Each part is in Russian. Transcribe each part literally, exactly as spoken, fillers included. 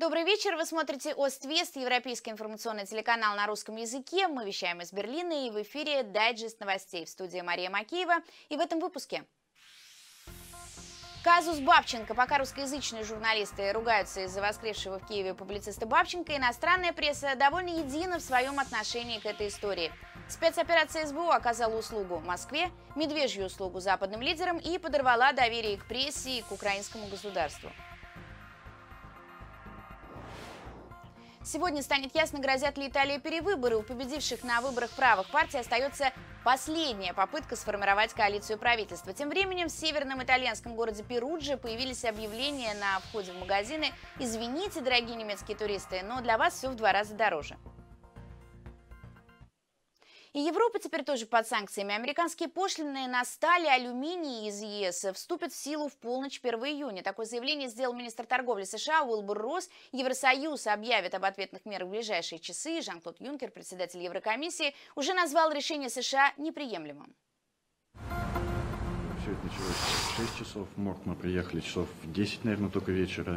Добрый вечер, вы смотрите Ост-Вест, европейский информационный телеканал на русском языке. Мы вещаем из Берлина и в эфире дайджест новостей. В студии Мария Макеева. И в этом выпуске. Казус Бабченко. Пока русскоязычные журналисты ругаются из-за воскресшего в Киеве публициста Бабченко, иностранная пресса довольно едина в своем отношении к этой истории. Спецоперация СБУ оказала услугу Москве, медвежью услугу западным лидерам и подорвала доверие к прессе и к украинскому государству. Сегодня станет ясно, грозят ли Италии перевыборы. У победивших на выборах правых партий остается последняя попытка сформировать коалицию правительства. Тем временем в северном итальянском городе Перуджа появились объявления на входе в магазины: «Извините, дорогие немецкие туристы, но для вас все в два раза дороже». И Европа теперь тоже под санкциями. Американские пошлины на сталь и алюминий из ЕС вступят в силу в полночь первого июня. Такое заявление сделал министр торговли США Уилбур Росс. Евросоюз объявит об ответных мерах в ближайшие часы. Жан-Клод Юнкер, председатель Еврокомиссии, уже назвал решение США неприемлемым. Все это началось в шесть часов. Морг мы приехали часов в десять, наверное, только вечера.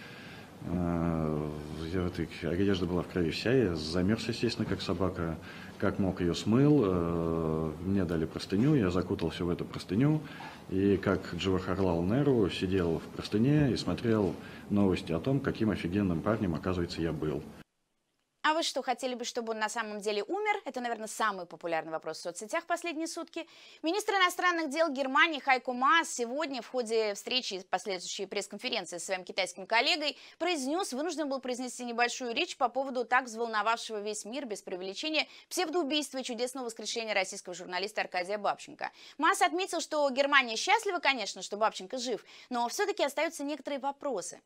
Я, вот, одежда была в крови вся, я замерз, естественно, как собака. Как мог, ее смыл, мне дали простыню, я закутался в эту простыню, и как Джавахарлал Неру сидел в простыне и смотрел новости о том, каким офигенным парнем, оказывается, я был. А вы что, хотели бы, чтобы он на самом деле умер? Это, наверное, самый популярный вопрос в соцсетях последние сутки. Министр иностранных дел Германии Хайко Маас сегодня в ходе встречи и последующей пресс-конференции с своим китайским коллегой произнес, вынужден был произнести небольшую речь по поводу так взволновавшего весь мир без преувеличения псевдоубийства и чудесного воскрешения российского журналиста Аркадия Бабченко. Маас отметил, что Германия счастлива, конечно, что Бабченко жив, но все-таки остаются некоторые вопросы.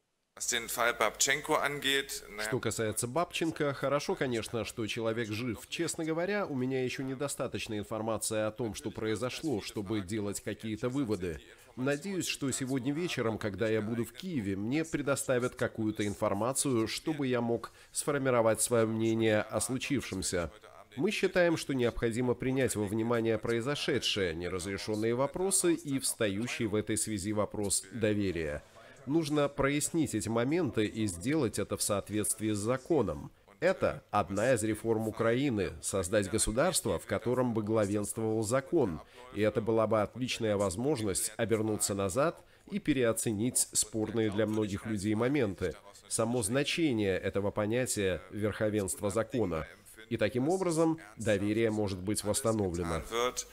Что касается Бабченко, хорошо, конечно, что человек жив. Честно говоря, у меня еще недостаточно информации о том, что произошло, чтобы делать какие-то выводы. Надеюсь, что сегодня вечером, когда я буду в Киеве, мне предоставят какую-то информацию, чтобы я мог сформировать свое мнение о случившемся. Мы считаем, что необходимо принять во внимание произошедшее, неразрешенные вопросы и встающий в этой связи вопрос доверия. Нужно прояснить эти моменты и сделать это в соответствии с законом. Это одна из реформ Украины – создать государство, в котором бы главенствовал закон. И это была бы отличная возможность обернуться назад и переоценить спорные для многих людей моменты, само значение этого понятия верховенства закона. И таким образом доверие может быть восстановлено.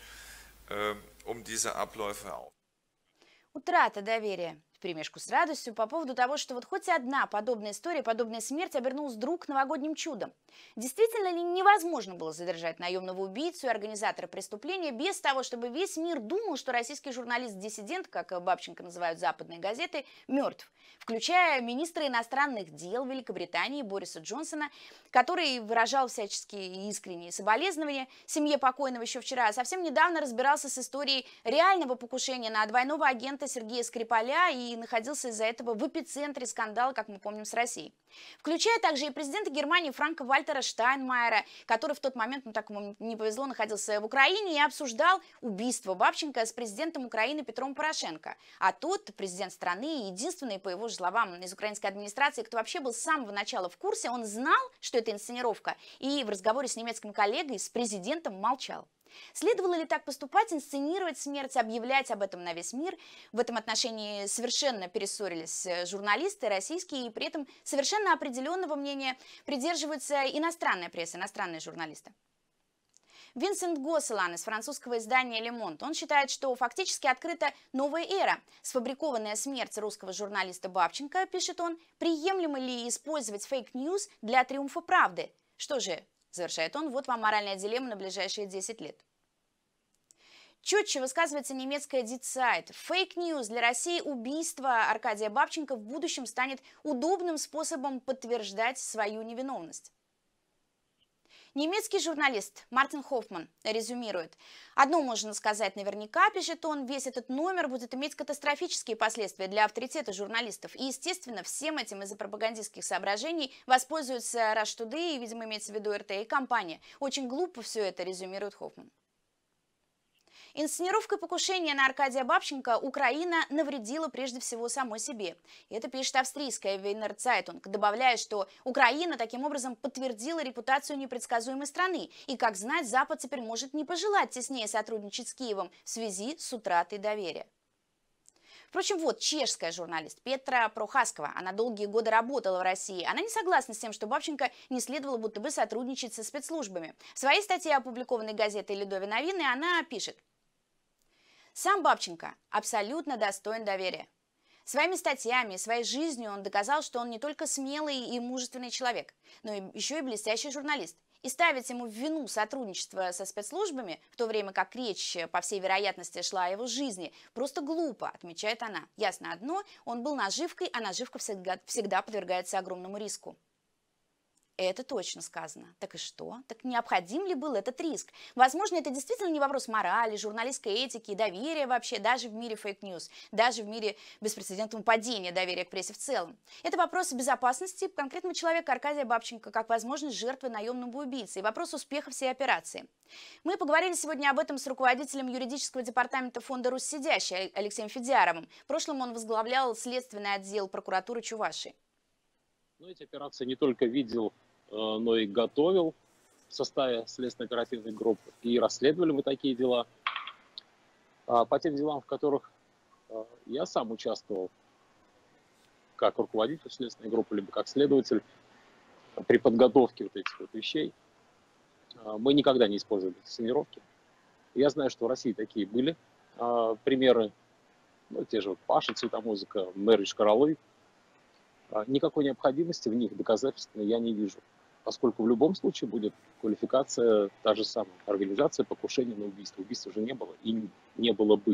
Утрата доверия вперемешку с радостью по поводу того, что вот хоть одна подобная история, подобная смерть обернулась вдруг новогодним чудом. Действительно ли невозможно было задержать наемного убийцу и организатора преступления без того, чтобы весь мир думал, что российский журналист-диссидент, как Бабченко называют западные газеты, мертв? Включая министра иностранных дел Великобритании Бориса Джонсона, который выражал всяческие искренние соболезнования семье покойного еще вчера, а совсем недавно разбирался с историей реального покушения на двойного агента Сергея Скрипаля и и находился из-за этого в эпицентре скандала, как мы помним, с Россией. Включая также и президента Германии Франка-Вальтера Штайнмайера, который в тот момент, ну так ему не повезло, находился в Украине и обсуждал убийство Бабченко с президентом Украины Петром Порошенко. А тот президент страны, единственный, по его же словам, из украинской администрации, кто вообще был с самого начала в курсе, он знал, что это инсценировка, и в разговоре с немецким коллегой, с президентом молчал. Следовало ли так поступать, инсценировать смерть, объявлять об этом на весь мир? В этом отношении совершенно перессорились журналисты российские, и при этом совершенно определенного мнения придерживается иностранная пресса, иностранные журналисты. Винсент Госселан из французского издания «Le Monde». Он считает, что фактически открыта новая эра. Сфабрикованная смерть русского журналиста Бабченко, пишет он, приемлемо ли использовать фейк-ньюс для триумфа правды? Что же, завершает он, вот вам моральная дилемма на ближайшие десять лет. Четче высказывается немецкая Die Zeit. Фейк-ньюс для России убийство Аркадия Бабченко в будущем станет удобным способом подтверждать свою невиновность. Немецкий журналист Мартин Хоффман резюмирует. Одно можно сказать наверняка, пишет он, весь этот номер будет иметь катастрофические последствия для авторитета журналистов. И, естественно, всем этим из-за пропагандистских соображений воспользуются Rush Today, и, видимо, имеется в виду эр тэ и компания. Очень глупо все это, резюмирует Хоффман. Инсценировкой покушения на Аркадия Бабченко Украина навредила прежде всего самой себе. И это пишет австрийская Вейнер Цайтунг, добавляя, что Украина таким образом подтвердила репутацию непредсказуемой страны. И, как знать, Запад теперь может не пожелать теснее сотрудничать с Киевом в связи с утратой доверия. Впрочем, вот чешская журналист Петра Прохаскова. Она долгие годы работала в России. Она не согласна с тем, что Бабченко не следовало будто бы сотрудничать со спецслужбами. В своей статье, опубликованной газетой «Ледове новины», она пишет: «Сам Бабченко абсолютно достоин доверия. Своими статьями и своей жизнью он доказал, что он не только смелый и мужественный человек, но и еще и блестящий журналист. И ставить ему в вину сотрудничество со спецслужбами, в то время как речь, по всей вероятности, шла о его жизни, просто глупо», отмечает она. Ясно одно, он был наживкой, а наживка всегда, всегда подвергается огромному риску. Это точно сказано. Так и что? Так необходим ли был этот риск? Возможно, это действительно не вопрос морали, журналистской этики и доверия вообще, даже в мире фейк-ньюс, даже в мире беспрецедентного падения доверия к прессе в целом. Это вопрос безопасности конкретного человека Аркадия Бабченко, как возможность жертвы наемного убийцы, и вопрос успеха всей операции. Мы поговорили сегодня об этом с руководителем юридического департамента фонда «Руссидящий» Алексеем Федяровым. В прошлом он возглавлял следственный отдел прокуратуры Чувашии. Но эти операции не только видел, но и готовил в составе следственно-оперативной группы. И расследовали мы такие дела. По тем делам, в которых я сам участвовал как руководитель следственной группы, либо как следователь при подготовке вот этих вот вещей, мы никогда не использовали инсценировки. Я знаю, что в России такие были примеры, ну, те же вот Паша Цветомузыка, Мэридж Шкаралой. Никакой необходимости в них доказательственно я не вижу, поскольку в любом случае будет квалификация та же самая. Организация покушения на убийство. Убийства уже не было и не было бы.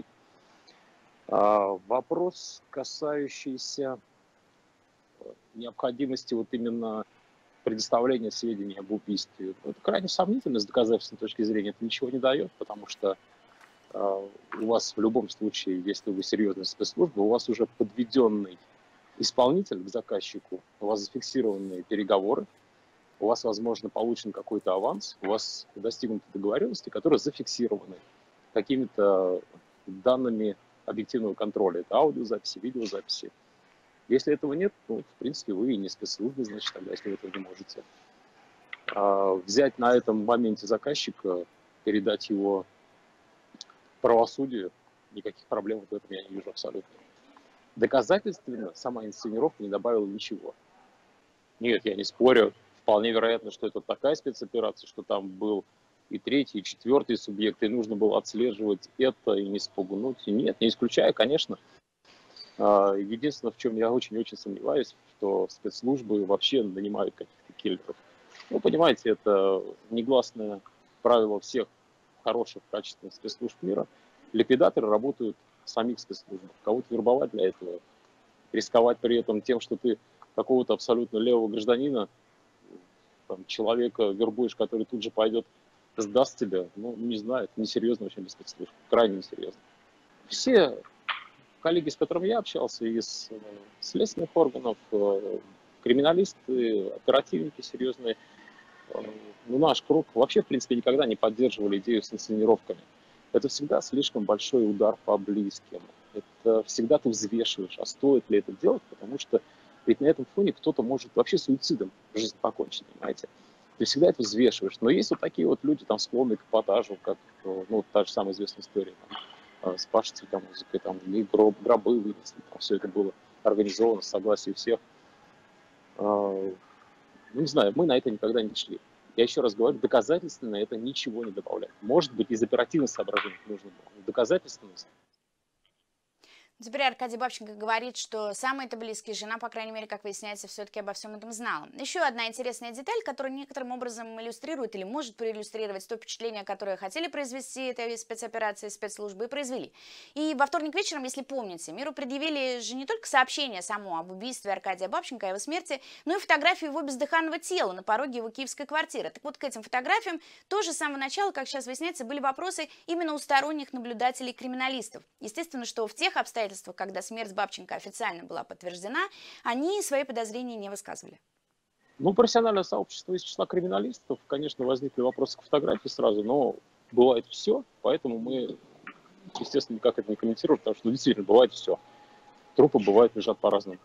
А вопрос, касающийся необходимости вот именно предоставления сведений об убийстве, это крайне сомнительно с доказательственной точки зрения. Это ничего не дает, потому что а, у вас в любом случае, если вы серьезная спецслужба, у вас уже подведенный исполнитель к заказчику, у вас зафиксированные переговоры, у вас, возможно, получен какой-то аванс, у вас достигнуты договоренности, которые зафиксированы какими-то данными объективного контроля. Это аудиозаписи, видеозаписи. Если этого нет, ну, в принципе, вы и не спецслужбы, значит, тогда, если вы этого не можете. А взять на этом моменте заказчика, передать его правосудию, никаких проблем в этом я не вижу абсолютно. Доказательственно сама инсценировка не добавила ничего. Нет, я не спорю. Вполне вероятно, что это такая спецоперация, что там был и третий, и четвертый субъект, и нужно было отслеживать это и не спугнуть. И нет, не исключаю, конечно. Единственное, в чем я очень-очень сомневаюсь, что спецслужбы вообще нанимают каких-то киллеров. Ну, понимаете, это негласное правило всех хороших, качественных спецслужб мира. Ликвидаторы работают в самих спецслужбах. Кого-то вербовать для этого, рисковать при этом тем, что ты какого-то абсолютно левого гражданина, там, человека вербуешь, который тут же пойдет, сдаст тебя, ну, не знаю, это несерьезно очень для спецслужб, крайне несерьезно. Все коллеги, с которыми я общался, из следственных органов, криминалисты, оперативники серьезные, ну, наш круг вообще, в принципе, никогда не поддерживали идею с инсценировками. Это всегда слишком большой удар по близким. Это всегда ты взвешиваешь, а стоит ли это делать, потому что ведь на этом фоне кто-то может вообще суицидом жизнь покончить, понимаете? Ты всегда это взвешиваешь. Но есть вот такие вот люди, там, склонные к эпатажу, как, ну, та же самая известная история, там, с Пашей Цветомузыкой, там, и гроб, гробы вынесли, там, все это было организовано с согласия всех. Ну, не знаю, мы на это никогда не шли. Я еще раз говорю, доказательственно это ничего не добавляет. Может быть, из оперативных соображений нужно было. Доказательственность. Теперь Аркадий Бабченко говорит, что самые-то близкие, жена, по крайней мере, как выясняется, все-таки обо всем этом знала. Еще одна интересная деталь, которая некоторым образом иллюстрирует или может проиллюстрировать то впечатление, которое хотели произвести этой спецоперации, спецслужбы и произвели. И во вторник вечером, если помните, миру предъявили же не только сообщение само об убийстве Аркадия Бабченко, о его смерти, но и фотографию его бездыханного тела на пороге его киевской квартиры. Так вот, к этим фотографиям тоже с самого начала, как сейчас выясняется, были вопросы именно у сторонних наблюдателей и криминалистов. Естественно, что в тех обстоятельствах, когда смерть Бабченко официально была подтверждена, они свои подозрения не высказывали. Ну, профессиональное сообщество из числа криминалистов, конечно, возникли вопросы к фотографии сразу, но бывает все, поэтому мы естественно, никак это не комментирую, потому что ну, действительно бывает все. Трупы бывают, лежат по-разному.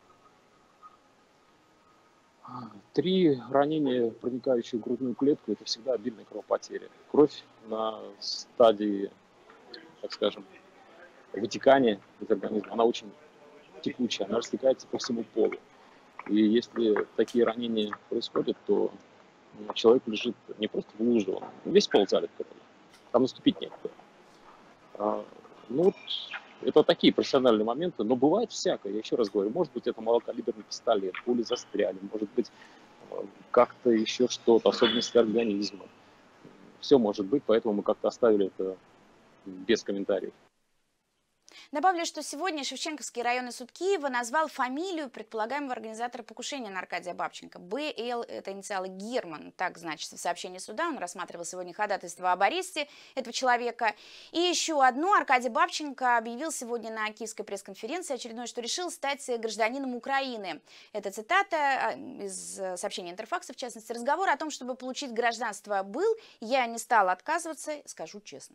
Три ранения, проникающие в грудную клетку, это всегда обильная кровопотеря. Кровь на стадии, так скажем, вытекания из организма, она очень текучая, она растекается по всему полу. И если такие ранения происходят, то человек лежит не просто в луже, он весь пол залит кровью. Там наступить некуда. А, ну вот, это такие профессиональные моменты, но бывает всякое, я еще раз говорю, может быть это малокалиберный пистолет, пули застряли, может быть как-то еще что-то, особенности организма. Все может быть, поэтому мы как-то оставили это без комментариев. Добавлю, что сегодня Шевченковский районный суд Киева назвал фамилию предполагаемого организатора покушения на Аркадия Бабченко. Б Л – это инициалы Герман, так значится в сообщении суда. Он рассматривал сегодня ходатайство об аресте этого человека. И еще одно. Аркадий Бабченко объявил сегодня на киевской пресс-конференции очередное, что решил стать гражданином Украины. Это цитата из сообщения Интерфакса, в частности, разговор о том, чтобы получить гражданство был. Я не стала отказываться, скажу честно.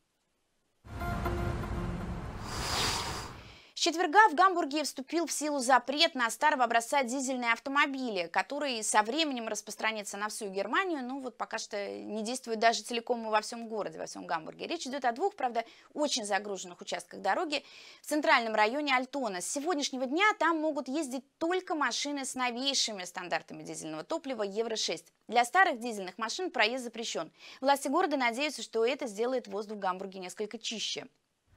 С четверга в Гамбурге вступил в силу запрет на старого образца дизельные автомобили, который со временем распространится на всю Германию, но вот пока что не действует даже целиком и во всем городе, во всем Гамбурге. Речь идет о двух, правда, очень загруженных участках дороги в центральном районе Альтона. С сегодняшнего дня там могут ездить только машины с новейшими стандартами дизельного топлива Евро шесть. Для старых дизельных машин проезд запрещен. Власти города надеются, что это сделает воздух в Гамбурге несколько чище.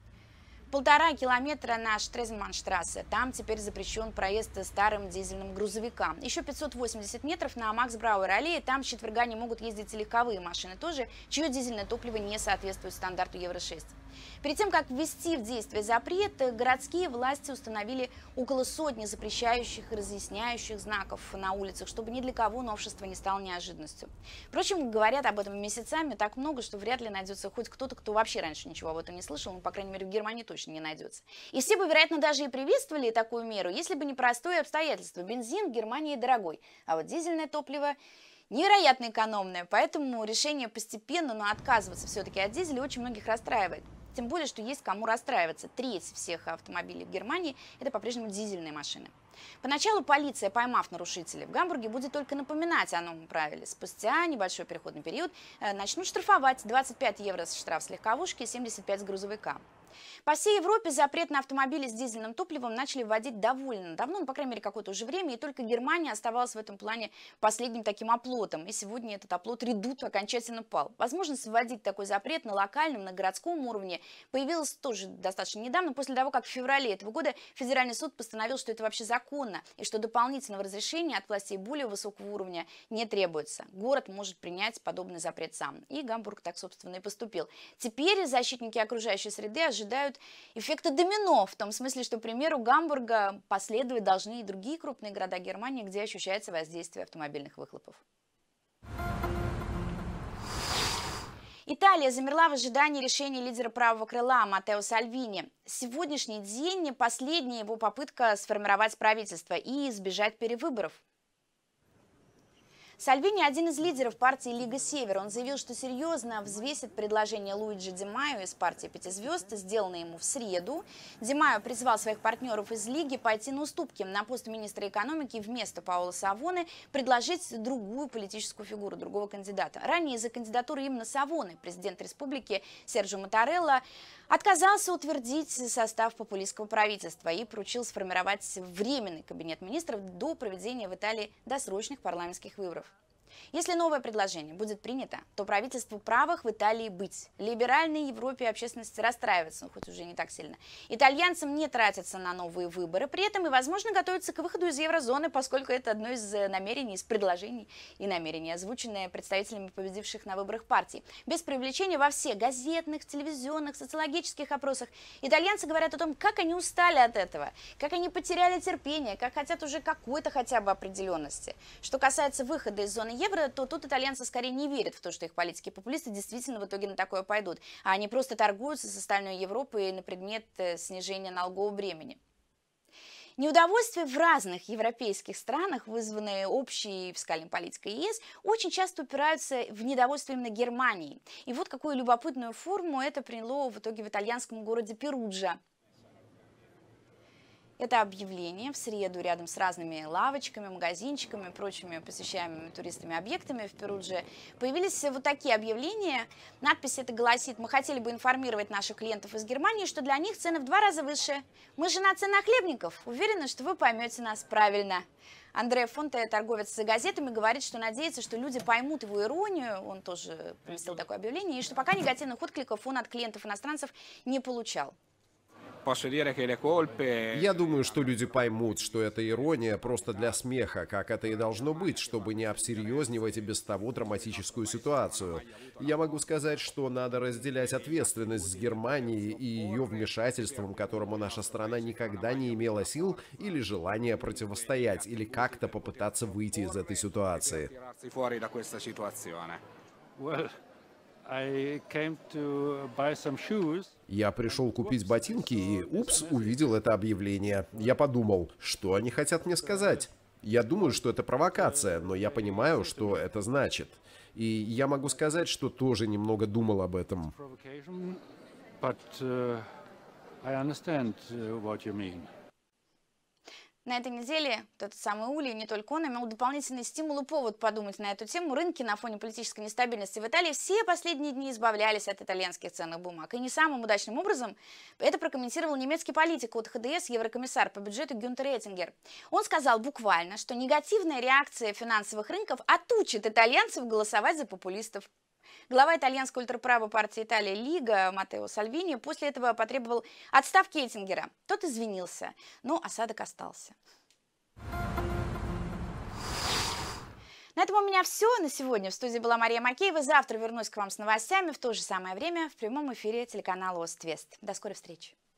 Полтора километра на Штрезенманштрассе. Там теперь запрещен проезд старым дизельным грузовикам. Еще пятьсот восемьдесят метров на Макс-Брауэр-аллее. Там с четверга не могут ездить и легковые машины тоже, чье дизельное топливо не соответствует стандарту Евро шесть. Перед тем, как ввести в действие запрет, городские власти установили около сотни запрещающих и разъясняющих знаков на улицах, чтобы ни для кого новшество не стало неожиданностью. Впрочем, говорят об этом месяцами так много, что вряд ли найдется хоть кто-то, кто вообще раньше ничего об этом не слышал, ну, по крайней мере, в Германии точно не найдется. И все бы, вероятно, даже и приветствовали такую меру, если бы не простое обстоятельство. Бензин в Германии дорогой, а вот дизельное топливо невероятно экономное, поэтому решение постепенно, но отказываться все-таки от дизеля очень многих расстраивает. Тем более, что есть кому расстраиваться. Треть всех автомобилей в Германии – это по-прежнему дизельные машины. Поначалу полиция, поймав нарушителей в Гамбурге, будет только напоминать о новом правиле. Спустя небольшой переходный период начнут штрафовать двадцать пять евро штраф с легковушки и семьдесят пять с грузовика. По всей Европе запрет на автомобили с дизельным топливом начали вводить довольно давно, ну, по крайней мере, какое-то уже время, и только Германия оставалась в этом плане последним таким оплотом. И сегодня этот оплот редут окончательно пал. Возможность вводить такой запрет на локальном, на городском уровне появилась тоже достаточно недавно, после того, как в феврале этого года Федеральный суд постановил, что это вообще законно, и что дополнительного разрешения от властей более высокого уровня не требуется. Город может принять подобный запрет сам. И Гамбург так, собственно, и поступил. Теперь защитники окружающей среды ожидают эффекта домино, в том смысле, что, к примеру, Гамбурга последовать должны и другие крупные города Германии, где ощущается воздействие автомобильных выхлопов. Италия замерла в ожидании решения лидера правого крыла Маттео Сальвини. Сегодняшний день – последняя его попытка сформировать правительство и избежать перевыборов. Сальвини – один из лидеров партии Лига Север. Он заявил, что серьезно взвесит предложение Луиджи Ди Майо из партии Пяти звезд, сделанное ему в среду. Ди Майо призвал своих партнеров из Лиги пойти на уступки. На пост министра экономики вместо Паоло Савоны предложить другую политическую фигуру, другого кандидата. Ранее из-за кандидатуры именно Савоны президент республики Серджио Маттарелла отказался утвердить состав популистского правительства и поручил сформировать временный кабинет министров до проведения в Италии досрочных парламентских выборов. Если новое предложение будет принято, то правительству правых в Италии быть. Либеральной Европе общественность расстраивается, ну, хоть уже не так сильно. Итальянцам не тратятся на новые выборы, при этом и, возможно, готовятся к выходу из еврозоны, поскольку это одно из намерений, из предложений и намерений, озвученные представителями победивших на выборах партий. Без привлечения во всех газетных, телевизионных, социологических опросах итальянцы говорят о том, как они устали от этого, как они потеряли терпение, как хотят уже какой-то хотя бы определенности. Что касается выхода из зоны евро, то тут итальянцы скорее не верят в то, что их политики-популисты действительно в итоге на такое пойдут, а они просто торгуются с остальной Европой на предмет снижения налогового бремени. Неудовольствие в разных европейских странах, вызванные общей фискальной политикой ЕС, очень часто упираются в недовольство именно Германии. И вот какую любопытную форму это приняло в итоге в итальянском городе Перуджа. Это объявление в среду рядом с разными лавочками, магазинчиками и прочими посещаемыми туристами объектами в Перудже появились вот такие объявления. Надпись эта гласит: мы хотели бы информировать наших клиентов из Германии, что для них цены в два раза выше. Мы же на ценохлебников. Уверены, что вы поймете нас правильно. Андреа Фонте, торговец с газетами, говорит, что надеется, что люди поймут его иронию. Он тоже поместил такое объявление. И что пока негативных откликов он от клиентов-иностранцев не получал. Я думаю, что люди поймут, что это ирония просто для смеха, как это и должно быть, чтобы не обсерьезнивать и без того драматическую ситуацию. Я могу сказать, что надо разделять ответственность с Германией и ее вмешательством, которому наша страна никогда не имела сил или желания противостоять, или как-то попытаться выйти из этой ситуации. Я пришел купить ботинки и, упс, увидел это объявление. Я подумал, что они хотят мне сказать. Я думаю, что это провокация, но я понимаю, что это значит. И я могу сказать, что тоже немного думал об этом. На этой неделе тот самый Ули, не только он, имел дополнительный стимул и повод подумать на эту тему. Рынки на фоне политической нестабильности в Италии все последние дни избавлялись от итальянских ценных бумаг. И не самым удачным образом это прокомментировал немецкий политик от ха дэ эс, еврокомиссар по бюджету Гюнтер Оеттингер. Он сказал буквально, что негативная реакция финансовых рынков отучит итальянцев голосовать за популистов. Глава итальянской ультраправой партии Италии Лига Маттео Сальвини после этого потребовал отставки Оеттингера. Тот извинился, но осадок остался. На этом у меня все на сегодня. В студии была Мария Макеева. Завтра вернусь к вам с новостями в то же самое время в прямом эфире телеканала Ост Вест. До скорой встречи.